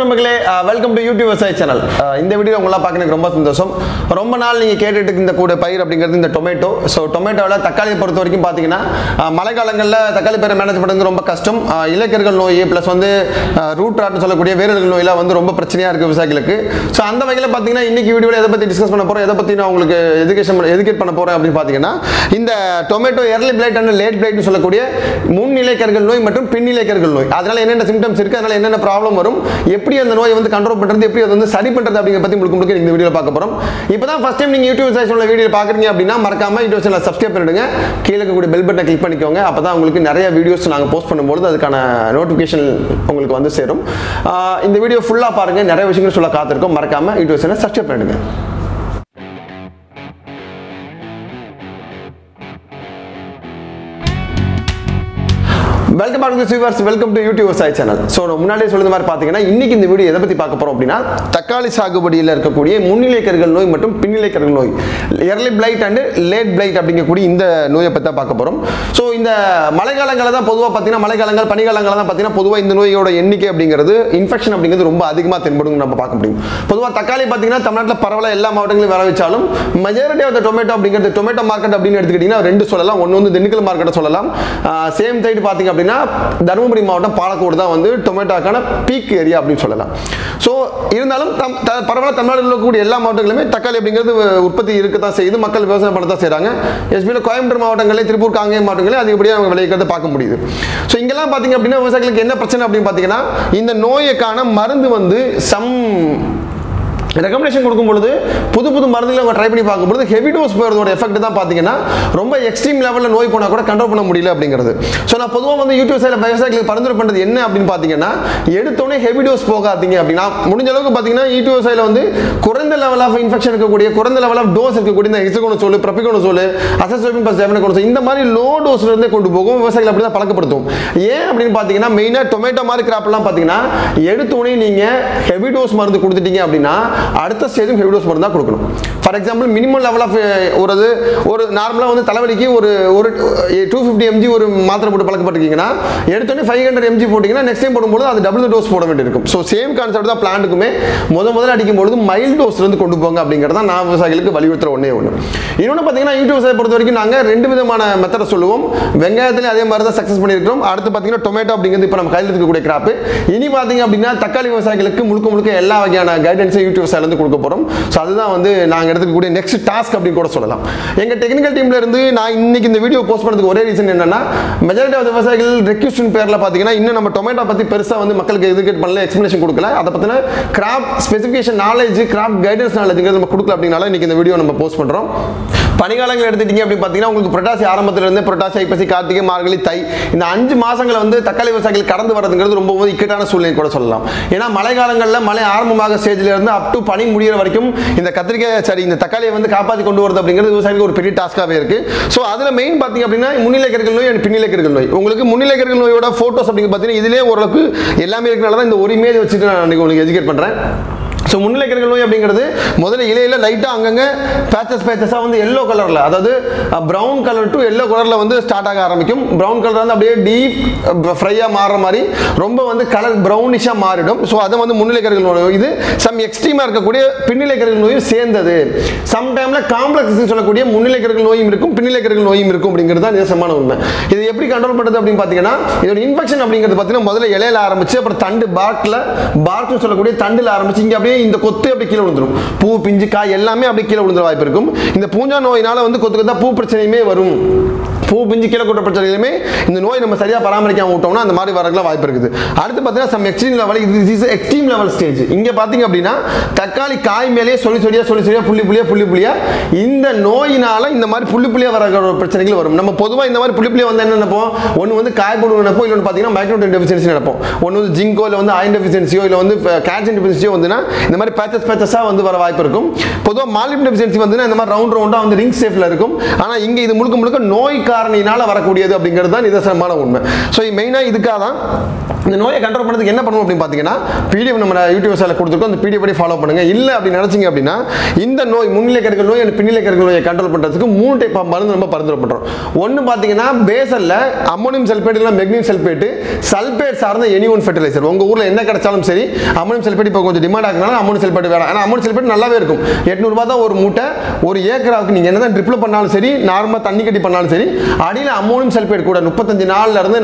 நண்பர்களே welcome to YouTube விவசாய channel. இந்த வீடியோ உங்களா பார்க்கறதுக்கு ரொம்ப சந்தோஷம். ரொம்ப நாள் நீங்க கேட்டுட்டு இருந்த கூட பயிர் அப்படிங்கிறது இந்த டொமேட்டோ. ஸோ டொமேட்டோவில் தக்காளி பொறுத்த வரைக்கும் பார்த்தீங்கன்னா மழை காலங்களில் தக்காளி பயிரை மேனேஜ் பண்ணுறது ரொம்ப கஷ்டம். இலைக்கர்கள் நோய் ப்ளஸ் வந்து ரூட் ராட்னு சொல்லக்கூடிய வேரல்கள் நோயெல்லாம் வந்து ரொம்ப பிரச்சனையாக இருக்குது விவசாயிகளுக்கு. ஸோ அந்த வகையில் பார்த்தீங்கன்னா இன்னைக்கு வீடியோவில் எதை பற்றி டிஸ்கஸ் பண்ண போகிறோம், எதை பற்றி நான் உங்களுக்கு எஜுகேட் பண்ண போகிறேன் அப்படின்னு பார்த்தீங்கன்னா இந்த tomato early blight and late பிளைட்னு சொல்லக்கூடிய முன்னிலைக்கர்கள் நோய் மற்றும் பின்னிலைக்கர்கள் நோய், அதனால என்னென்ன சிம்டம்ஸ் இருக்குது, அதனால என்னென்ன ப்ராப்ளம் வரும், எப்படி அந்த நோயை வந்து கண்ட்ரோல் பண்றது, எப்படி அதை வந்து சரி பண்றது அப்படிங்கறத பத்தி உங்களுக்கு இந்த வீடியோல பார்க்க போறோம். இப்போதான் ஃபர்ஸ்ட் டைம் நீங்க யூடியூப் சேனல்ல வீடியோ பார்க்கறீங்க அப்படின்னா மறக்காம யூடியூப் சேனலை சப்ஸ்கிரைப் பண்ணிடுங்க. கீழே இருக்கக்கூடிய பெல் பட்டனை கிளிக் பண்ணிக்கோங்க. அப்பதான் உங்களுக்கு நிறைய வீடியோஸ் நாங்க போஸ்ட் பண்ணும்போது அதுக்கான நோட்டிபிகேஷன் உங்களுக்கு வந்து சேரும். இந்த வீடியோ ஃபுல்லா பாருங்க, நிறைய விஷயங்கள் சொல்ல காத்திருக்கோம். மறக்காம யூடியூப் சேனலை சப்ஸ்கிரைப் பண்ணிடுங்க. Welcome back to viewers, welcome to YouTube விவசாய சேனல். ஸோ முன்னாடியே சொல்லுற மாதிரி பார்த்தீங்கன்னா இன்னைக்கு இந்த வீடியோ எதை பற்றி பார்க்க போறோம் அப்படின்னா தக்காளி சாகுபடியில் இருக்கக்கூடிய முன்னிலைக்கர்கள் நோய் மற்றும் பின்னிலைக்கர்கள் நோய், early blight and late blight அப்படிங்கக்கூடிய இந்த நோயை பற்றி தான் பார்க்க போறோம். ஸோ இந்த மழைக்காலங்களில் தான் பொதுவாக பார்த்தீங்கன்னா மழைக்காலங்கள் பனிக்காலங்களில் தான் பார்த்தீங்கன்னா பொதுவாக இந்த நோயோட எண்ணிக்கை அப்படிங்கிறது இன்ஃபெக்ஷன் அப்படிங்கிறது ரொம்ப அதிகமாக தென்படும் நம்ம பார்க்க முடியும். பொதுவாக தக்காளி பார்த்தீங்கன்னா தமிழ்நாட்டில் பரவாயில்ல எல்லா மாவட்டங்களும் வர வச்சாலும் மெஜாரிட்டி ஆஃப் த டொமேட்டோ அப்படிங்கிறது டொமேட்டோ மார்க்கெட் அப்படின்னு எடுத்துக்கிட்டீங்கன்னா ரெண்டு சொல்லலாம். ஒன்று வந்து திண்டுக்கல் மார்க்கெட்டை சொல்லலாம். சேம் சைடு பார்த்தீங்க அப்படின்னா தருமபுரி மாவட்டம் பாலக்கோடு தான் வந்து டொமேட்டோக்கான பீக் ஏரியா அப்படின்னு சொல்லலாம். ஸோ இருந்தாலும் பரவாயில்ல தமிழ்நாட்டில் இருக்கக்கூடிய எல்லா மாவட்டங்களுமே தக்காளி அப்படிங்கிறது உற்பத்தி இருக்க தான் செய்யுது, மக்கள் விவசாயம் பண்ண தான் செய்கிறாங்க. எஸ்பியில் கோயம்புத்தூர் மாவட்டங்களே திருப்பூர் காங்கேயம் மாவட்டங்களே அதிகப்படியாக அவங்க விளைவிக்கிறத பார்க்க முடியுது. ஸோ இங்கெல்லாம் பார்த்தீங்க அப்படின்னா விவசாயிகளுக்கு என்ன பிரச்சனை அப்படின்னு பார்த்தீங்கன்னா இந்த நோய்க்கான மருந்து வந்து ரெக்கமெண்டேஷன் கொடுக்கும் பொழுது புது புது மருந்துகளை அவங்க ட்ரை பண்ணி பார்க்கும்போது ஹெவி டோஸ் போகிறதோட எஃபெக்ட் தான் பார்த்தீங்கன்னா ரொம்ப எக்ஸ்ட்ரீம் லெவலில் நோய் போனால் கூட கண்ட்ரோல் பண்ண முடியல அப்படிங்கிறது. ஸோ நான் பொதுவாக வந்து யூடியூப் சைடில் விவசாயிகளுக்கு பரிந்துரை பண்ணுறது என்ன அப்படின்னு பார்த்தீங்கன்னா எடுத்தோடனே ஹெவி டோஸ் போகாதீங்க அப்படின்னா முடிஞ்ச அளவுக்கு பார்த்தீங்கன்னா யூடியூப் சைடில் வந்து குறைந்த லெவல் ஆஃப் இன்ஃபெக்ஷன் இருக்கக்கூடிய குறைந்த லெவல் ஆஃப் டோஸ் இருக்கக்கூடிய இந்த ஹெக்ஸகோனசோல், ப்ரோபிகோனசோல், அசோஸ்பரின் + ஜெபனகோனசோல் இந்த மாதிரி லோ டோஸ்ல இருந்தே கொண்டு போகும். விவசாயிகள் அப்படி தான் பழக்கப்படுத்தும். ஏன் அப்படின்னு பார்த்தீங்கன்னா மெயினாக டொமேட்டோ மாதிரி கிராப்லாம் பார்த்தீங்கன்னா எடுத்தோடனே நீங்கள் ஹெவி டோஸ் மருந்து கொடுத்துட்டீங்க அப்படின்னா அடுத்த ஸ்டேஜும் ஹெவி டோஸ் மருந்து தான் கொடுக்கணும். For example minimum level of ஒரு நார்மலாக வந்து தலைவலிக்கு ஒரு 250 mg ஒரு மாத்திரை போட்டு பழக்கப்பட்டிருக்கீங்கன்னா எடுத்தோடனே 500 mg போட்டிங்கன்னா நெக்ஸ்ட் டைம் போடும்போது அது டபுள் டோஸ் போட வேண்டியிருக்கும். ஸோ சேம் கான்செப்ட் தான் பிளான்ட்டுக்குமே முதல்ல அடிக்கும்போது மைல்டு டோஸ்லேருந்து கொண்டு போங்க அப்படிங்கிறத நான் விவசாயிகளுக்கு வலியுறுத்துற ஒன்றே ஒன்று. இன்னொன்று பார்த்தீங்கன்னா யூடியூப் விவசாயம் பொறுத்த வரைக்கும் நாங்கள் 2 விதமான மெத்தடை சொல்லுவோம். வெங்காயத்திலே அதே மாதிரி தான் சக்ஸஸ் பண்ணியிருக்கிறோம். அடுத்து பார்த்தீங்கன்னா டொமேட்டோ அப்படிங்கிறது இப்போ நம்ம கையில் இருக்கக்கூடிய கிராப்பு. இனி பார்த்தீங்க அப்படின்னா தக்காளி விவசாயிகளுக்கு முழுக்க எல்லா வகையான கைடன்ஸை யூடியூப் விவசாயிலேருந்து கொடுக்க போகிறோம். ஸோ அதுதான் வந்து நாங்கள் எடுத்துக்கக்கூடிய நெக்ஸ்ட் டாஸ்க் அப்படின்னு கூட சொல்லலாம். எங்கள் டெக்னிக்கல் டீம்ல இருந்து நான் இன்னைக்கு இந்த வீடியோ போஸ்ட் பண்ணதுக்கு ஒரே ரீசன் என்னன்னா மெஜாரிட்டி ஆஃப் விவசாயிகள் ரெக்வெஸ்டின் பேரில் பார்த்தீங்கன்னா இன்னும் நம்ம டொமேட்டோ பற்றி பெருசாக வந்து மக்களுக்கு எஜுகேட் பண்ணல, எக்ஸ்பிளேஷன் கொடுக்கல, அதை பற்றின crop specification knowledge, crop guidance நாலேஜ்ங்கிறது நம்ம கொடுக்கல அப்படின்னால இன்னைக்கு இந்த வீடியோ நம்ம போஸ்ட் பண்ணுறோம். பனிகாலங்கள் எடுத்துட்டீங்க அப்படின்னு பார்த்தீங்கன்னா உங்களுக்கு புரட்டாசி ஆரம்பத்திலிருந்து புரட்டாசி, ஐப்பசி, கார்த்திகை, மார்கழி, தை இந்த 5 மாசங்களை வந்து தக்காளி விவசாயிகள் கடந்து வரதுங்கிறது ரொம்ப இக்கட்டான சூழ்நிலை கூட சொல்லலாம். ஏன்னா மழை காலங்களில் மழை ஆரம்பமாக ஸ்டேஜில் இருந்து அப் டு பனி முடிகிற வரைக்கும் இந்த கத்திரிக்காய் இந்த தக்காளியை வந்து காப்பாற்றி கொண்டு வரது அப்படிங்கிறது விவசாயிகளுக்கு ஒரு பெரிய டாஸ்காகவே இருக்கு. ஸோ அதில் மெயின் பார்த்தீங்க அப்படின்னா முன்னிலைக்கர்கள் நோய் அண்ட் பின்னிலைக்கர்கள் நோய். உங்களுக்கு முன்னிலைக்கர்கள் நோயோட ஃபோட்டோஸ் அப்படிங்க பார்த்தீங்கன்னா இதிலே ஓரளவுக்கு எல்லாமே இருக்கிறனால தான் இந்த ஒரு இமேஜ் வச்சுட்டு நான் உங்களுக்கு எஜுகேட் பண்ணுறேன். ஸோ முன்னிலைக்கர்கள் நோய் அப்படிங்கிறது முதல்ல இலையில லைட்டாக அங்கங்கே பேச்சஸாக வந்து எல்லோ கலரில், அதாவது ப்ரௌன் கலர் டு எல்லோ கலரில் வந்து ஸ்டார்ட் ஆக ஆரம்பிக்கும். ப்ரௌன் கலர் வந்து அப்படியே டீப் ஃப்ரையாக மாறுற மாதிரி ரொம்ப வந்து கலர் ப்ரௌனிஷாக மாறிடும். ஸோ அதை வந்து முன்னிலைக்கர்கள் நோய். இது சம் எக்ஸ்ட்ரீமாக இருக்கக்கூடிய பின்னிலைக்கர்கள் நோயும் சேர்ந்தது. சம்டைமில் காம்ப்ளெக்ஸ் சொல்லக்கூடிய முன்னிலைக்கர்கள் நோயும் இருக்கும், பின்னிலைக்கர்கள் நோயும் இருக்கும் அப்படிங்கிறது தான் நிதர்சனமான உண்மை. இது எப்படி கண்ட்ரோல் பண்ணுறது அப்படின்னு பார்த்தீங்கன்னா இதோட இன்ஃபெக்ஷன் அப்படிங்கிறது பார்த்தீங்கன்னா முதல்ல இலையில ஆரம்பிச்சு அப்புறம் தண்டு பார்க்னு சொல்லக்கூடிய தண்டில் ஆரம்பிச்சு இங்கே அப்படியே இந்த கொத்து அப்படி கீழே விழுந்துரும். பூ, பிஞ்சு, காய் எல்லாமே அப்படி கீழே விழுந்துற வாய்ப்பு இருக்கும். இந்த பூஞ்சா நோயினால வந்து கொத்து கொத்தா பூ பிரச்சனையுமே வரும். பூ, பிஞ்சு, கீழே கொட்ட பிரச்சனையுமே இந்த நோய் நம்ம சரியாக பராமரிக்காம விட்டோம்னா அந்த மாதிரி வரலாம் வாய்ப்பு இருக்குது. அடுத்து பார்த்தீங்கன்னா சம் எக்ஸ்ட்ரீம் லெவல், இது இஸ் எக்ஸ்ட்ரீம் லெவல் ஸ்டேஜ். இங்கே பார்த்தீங்க அப்படின்னா தக்காளி காய் மேலேயே சொல்லி புள்ளியா இந்த நோயினால இந்த மாதிரி புள்ளியா வர பிரச்சனைகள் வரும். நம்ம பொதுவாக இந்த மாதிரி புள்ளியா வந்து என்ன நினைப்போம், ஒன்று வந்து காய்பொருள் நினைப்போம், இல்லை பார்த்தீங்கன்னா மைக்ரோநியூட்ரியன்ட் டெஃபிஷியன்சி நினைப்போம். ஒன்று வந்து ஜிங்கோ, இல்லை வந்து அயன் டெஃபிஷியன்சியோ, இல்லை வந்து கால்சியம் டெஃபிஷியன்சியோ வந்துன்னா இந்த மாதிரி பேச்சஸாக வந்து வர வாய்ப்பு இருக்கும். பொதுவாக மாலிப்டினம் டெஃபிஷியன்சி வந்து இந்த மாதிரி ரவுண்டாக வந்து ரிங் ஷேப்ல இருக்கும். ஆனால் இங்கே இது முழுக்க நோய் காரணியினால வரக்கூடியது அப்படிங்கிறது தான் நிதர்சனமான உண்மை. ஸோ மெயினாக இதுக்காக தான் இந்த நோயை கண்ட்ரோல் பண்ணுறதுக்கு என்ன பண்ணணும் அப்படின்னு பார்த்தீங்கன்னா பிடிஎஃப் நம்ம யூடியூப் சேனலில் கொடுத்துருக்கோம். அந்த பிடிஎஃப் படி ஃபாலோ பண்ணுங்க. இல்லை அப்படின்னு நினச்சிங்க அப்படின்னா இந்த நோய் முன்னிலை கருக்கள் நோய் பின்னிலை கருக்கள் நோயை கண்ட்ரோல் பண்ணுறதுக்கு 3 டைப் ஆஃப் மருந்து நம்ம பரிந்துரை பண்ணுறோம். ஒன்று பார்த்தீங்கன்னா பேசலில் அம்மோனியம் சல்பேட் இல்லை மெக்னீசியம் சல்பேட்டு சல்பேட் சார்ந்த எனி ஒன் ஃபெர்டிலைசர் உங்கள் ஊரில் என்ன கிடைச்சாலும் சரி. அம்மோனியம் சல்பேட் இப்போ கொஞ்சம் டிமாண்ட் ஆகுனால அம்மோனியம் சல்பேட் வேணும். ஆனால் அம்மோனியம் சல்பேட் நல்லாவே இருக்கும். 800 ரூபாய் தான் ஒரு மூட்டை. ஒரு ஏக்கராவுக்கு நீங்கள் என்ன தான் ட்ரிப்பில் பண்ணாலும் சரி, நார்மலாக தண்ணி கட்டி பண்ணாலும் சரி, அடியில் அம்மோனியம் சல்பேட் கூட 35 நாள்ல இருந்து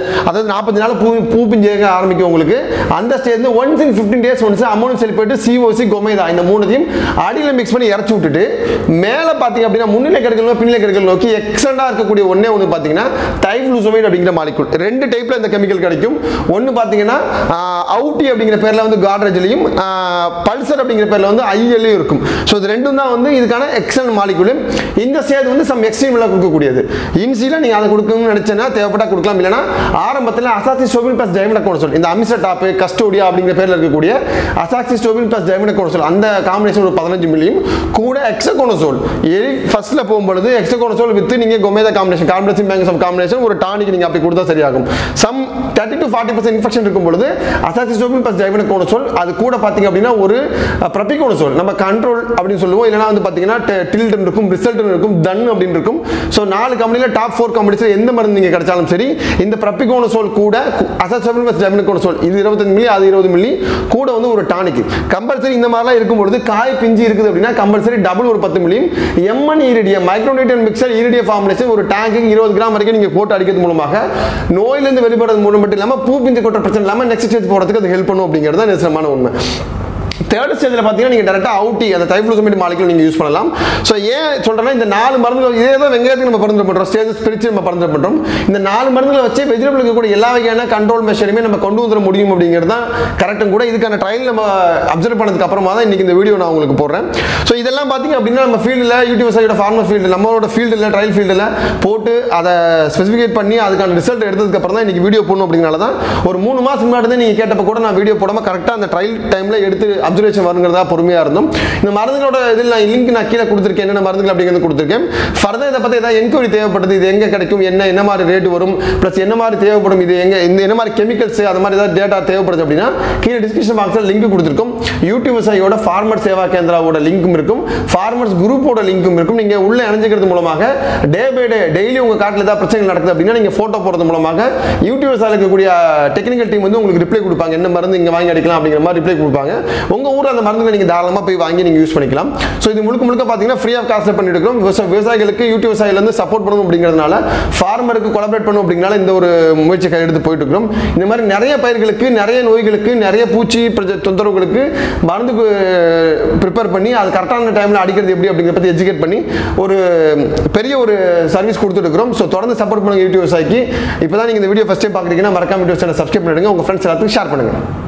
40 நாள் பூ பிஞ்சு ஆரம்பிக்கும். உங்களுக்கு அந்த stage once in 15 days once ammonium sulphate COC கோமைதா இந்த மூணுத்தையும் அடியில மிக்ஸ் பண்ணி இறச்சி விட்டுட்டு மேல பாத்தீங்க அப்படின்னா முன்னிலை கருக்கள் பின்னிலை கருக்கள் நோக்கி எக்ஸலண்டா இருக்கக்கூடிய ஒண்ணே ஒன்று பாத்தீங்கன்னா டைஃப்ளூசமைட் அப்படிங்கிற மாலிகுல். 2 டைப்ல இந்த கெமிக்கல் கிடைக்கும். ஒன்னு பாத்தீங்கன்னா அவுட்டி அப்படிங்கிற பேர்ல வந்து காட்ரேஜ்லயும் பல்சர் அப்படிங்கிற பேர்ல வந்து ஐஎல்லையும் இருக்கும். ஸோ இது ரெண்டும் தான் வந்து இதுக்கான எக்ஸலன்ட் மாலிகுல். இந்த ஸ்டேஜ் வந்து சம் எக்ஸ்ட்ரீம்ல கொடுக்கக்கூடியது. இன்சியில நீங்க அதை கொடுக்கணும்னு நினைச்சேன்னா தேவைப்பட்டா கொடுக்கலாம். இல்லைன்னா ஆரம்பத்தில் அசாக்சிஸ்டோபின் பிளஸ் டைமிடகோனசோல் இந்த அமிசடாப் கஸ்டோடியா அப்படிங்கிற பேர்ல இருக்கக்கூடிய அசாக்சிஸ்டோபின் பிளஸ் டைமிடகோனசோல் அந்த காம்பினேஷன் ஒரு 15 மில்லியும் கூட எக்ஸகோனசோல் ஃபர்ஸ்ட்ல போகும்போது எக்ஸகோனசோல் வித் நீங்க கோமேதா காம்பினேஷன் கார்பன்சி மேங்கஸ் ஆஃப் காம்பினேஷன் ஒரு டானிக் நீங்க அப்படி கொடுத்தா சரியாகும். சம் 30 to 40% இன்ஃபெக்ஷன் இருக்கும் பொழுது அசாக்சிஸ்டோபின் பிளஸ் டைமிடகோனசோல் அது கூட பாத்தீங்க அப்படின்னா ஒரு ப்ரொபிகோனசோல் நம்ம கண்ட்ரோல் அப்படின்னு சொல்லுவோம். இல்லைனா வந்து பாத்தீங்கன்னா டில்டன் இருக்கும், ரிசல்டன் இருக்கும், டன் அப்படின்னு இருக்கும். ஸோ 4 கம்பெனில டாப் 4 கம்பெனிஸ்ல எந்த மருந்து நீங்க கிடைச்சாலும் சரி இந்த ப்ரொபிகோனசோல் கூட அசாக்சிஸ்டோபின் பிளஸ் டைமிடகோனசோல் இது 25 மில்லி அது 20 மில்லி கூட வந்து ஒரு டானிக் கம்பல்சரி. இந்த மாதிரிலாம் இருக்கும்பொழுது காய் பிஞ்சு இருக்குது அப்படின்னா கம்பல்சரி டபுள் ஒரு 10 மில்லியும் எம்என் ஈரிடியம் மைக்ரோநியூட்ரியன்ட் மிக்சர் ஈரிடியம் ஃபார்முலேஷன் ஒரு டேங்குக்கு 20 கிராம் வரைக்கும் நீங்க போட்டு அடிக்கிறது மூலமாக நோயிலிருந்து வெளிப்படுறது மூலம் மட்டும் இல்லாமல் பூ பிஞ்சு கொட்ட பிரச்சனை இல்லாமல் நெக்ஸ்ட் ஸ்டேஜ் போறதுக்கு அது ஹெல்ப் பண்ணும் அப்படிங்கிறது தான் நிஜமான உண்மை. தேர்ட் ஸ்டேஜில் பார்த்தீங்கன்னா நீங்கள் டேரெக்டாக அவுட்டி அந்த டைஃப்ளூசமைட் மாலிகுல் நீங்கள் யூஸ் பண்ணலாம். ஸோ ஏன் சொல்கிறேன்னா இந்த 4 மருந்துகள் இதே தான் வெங்காயத்துக்கு நம்ம பரிந்துரை பண்ணுறோம், ஸ்டேஜஸ் பிரித்து நம்ம பரிந்துரை பண்ணுறோம். இந்த 4 மருந்துகளை வச்சு வெஜிடபிளுக்கு கூட எல்லா வகையான கண்ட்ரோல் மெஷருமே நம்ம கொண்டு வந்துட முடியும் அப்படிங்கிறது தான் கரெக்டும் கூட. இதுக்கான ட்ரையல் நம்ம அப்சர்வ் பண்ணதுக்கு அப்புறமா தான் இன்றைக்கி இந்த வீடியோ நான் உங்களுக்கு போடுறேன். ஸோ இதெல்லாம் பார்த்தீங்க அப்படின்னா நம்ம ஃபீல்டில் யூடியூப் சைடோட ஃபார்மர் ஃபீல்டு நம்மளோட ஃபீல்டில் ட்ரையல் ஃபீல்டில் போட்டு அதை ஸ்பெசிஃபிகேட் பண்ணி அதுக்கான ரிசல்ட் எடுத்ததுக்கு அப்புறம் தான் இன்றைக்கி வீடியோ போடணும். அப்படிங்கிறனால தான் ஒரு 3 மாதம் முன்னாடி தான் நீங்கள் கேட்டப்போ கூட நான் வீடியோ போடாமல் கரெக்டாக அந்த ட்ரையல் டைமில் எடுத்து அப்சர்வேஷன் வருங்கிறதா பொறுமையா இருந்தோம். இந்த மருந்துகளோட இதில் நான் லிங்க் நான் கீழே கொடுத்துருக்கேன், என்னென்ன மருந்துகள் அப்படிங்கிறது கொடுத்துருக்கேன். ஃபர்தர் இதை பற்றி ஏதாவது என்கொயரி தேவைப்பட்டது, இது எங்கே கிடைக்கும், என்ன மாதிரி ரேட் வரும், ப்ளஸ் என்ன மாதிரி தேவைப்படும், இது எங்கே என்ன மாதிரி கெமிக்கல்ஸ் அது மாதிரி ஏதாவது டேட்டா தேவைப்படுது அப்படின்னா கீழே டிஸ்கிரிப்ஷன் பாக்ஸில் லிங்க் கொடுத்துருக்கோம். யூடியூப் சையோட ஃபார்மர் சேவா கேந்திராவோட லிங்க்கும் இருக்கும், ஃபார்மர்ஸ் குரூப்போட லிங்க்கும் இருக்கும். நீங்கள் உள்ளே இணைஞ்சிக்கிறது மூலமாக டே பை டே டெய்லி உங்கள் காட்டில் ஏதாவது பிரச்சனை நடக்குது அப்படின்னா நீங்கள் ஃபோட்டோ போடுறது மூலமாக யூடியூப் சார் இருக்கக்கூடிய டெக்னிக்கல் டீம் வந்து உங்களுக்கு ரிப்ளை கொடுப்பாங்க, என்ன மருந்து இங்கே வாங்கி அடிக்கலாம் அப்படிங்கிற மாதிரி ரிப்ளை கொடுப்பாங்க. உங்கள் ஊரில் அந்த மருந்துகளை நீங்கள் தாராளமாக போய் வாங்கி நீங்கள் யூஸ் பண்ணிக்கலாம். ஸோ இது முழுக்க பார்த்தீங்கன்னா ஃப்ரீ ஆஃப் காஸ்ட் பண்ணிட்டு இருக்கோம். விவசாயிகளுக்கு யூடியூப் சைட்லேருந்து சப்போர்ட் பண்ணணும் அப்படிங்கிறதுனால ஃபார்மருக்கு கொலாபரேட் பண்ணணும் அப்படிங்கிறனால இந்த ஒரு முயற்சி கையெடுத்து போயிட்டு இருக்கிறோம். இந்த மாதிரி நிறைய பயிர்களுக்கு நிறைய நோய்களுக்கு நிறைய பூச்சி தொந்தரவுகளுக்கு மருந்து ப்ரிப்பேர் பண்ணி அது கரெக்டான டைமில் அடிக்கிறது எப்படி அப்படிங்கிறத பற்றி எஜுகேட் பண்ணி ஒரு பெரிய ஒரு சர்வீஸ் கொடுத்துட்டு இருக்கிறோம். ஸோ தொடர்ந்து சப்போர்ட் பண்ணுங்க யூடியூப் விவசாயிக்கு. இப்போ தான் நீங்கள் இந்த வீடியோ ஃபஸ்ட் டைம் பார்க்குறீங்கன்னா மறக்காம யூடியூப் சேனல் சப்ஸ்கிரைப் பண்ணிடுங்க, உங்கள் ஃப்ரெண்ட்ஸ் எல்லாத்துக்கும் ஷேர் பண்ணுங்கள்.